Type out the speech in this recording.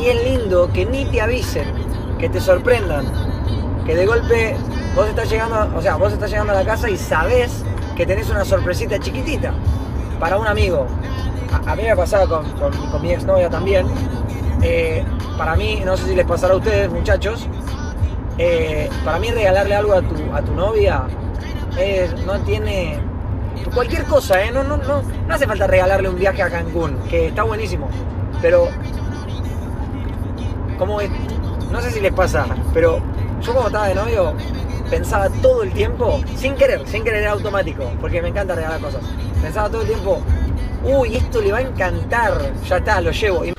Y es lindo que ni te avisen, que te sorprendan, que de golpe vos estás llegando a la casa y sabés que tenés una sorpresita chiquitita para un amigo. A mí me pasaba con mi exnovia también. Para mí, no sé si les pasará a ustedes, muchachos, para mí regalarle algo a tu novia no tiene... Cualquier cosa, no hace falta regalarle un viaje a Cancún, que está buenísimo, pero como es, no sé si les pasa, pero yo cuando estaba de novio pensaba todo el tiempo, sin querer era automático, porque me encanta regalar cosas, pensaba todo el tiempo, uy, esto le va a encantar, ya está, lo llevo.